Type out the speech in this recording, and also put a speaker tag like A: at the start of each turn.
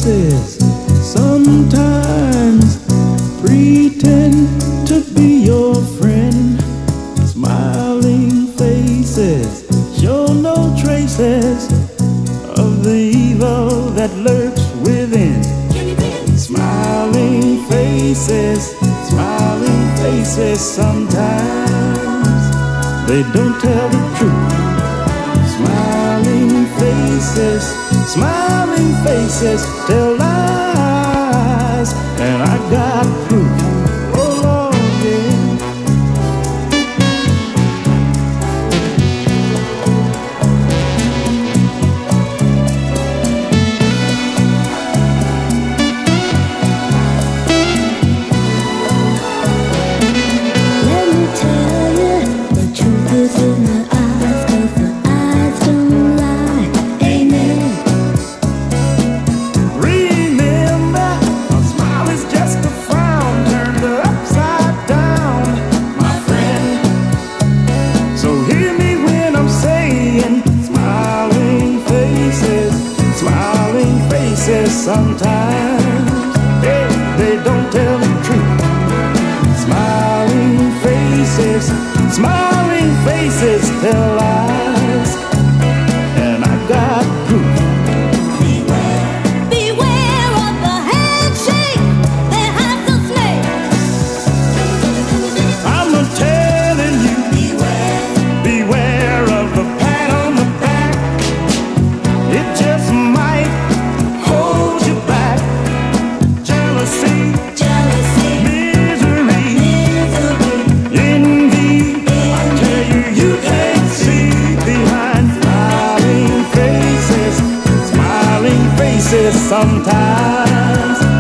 A: faces sometimes pretend to be your friend. Smiling faces show no traces of the evil that lurks within. Smiling faces sometimes they don't tell the truth. Smiling faces tell lies, and I got proof. Oh Lord, yeah.
B: Let me tell you, the truth is in my eyes, 'cause the eyes don't lie. Amen.
A: Remember, a smile is just a frown turned upside down, my friend. So hear me when I'm saying smiling faces sometimes they don't tell the truth. Smiling faces tell lies, and I got proof.
B: Beware of the handshake that has the snake.
A: I'm telling you, beware of the pat on the back. It just might hold you back. Jealousy, misery, envy. I tell you, you can't see behind smiling faces sometimes.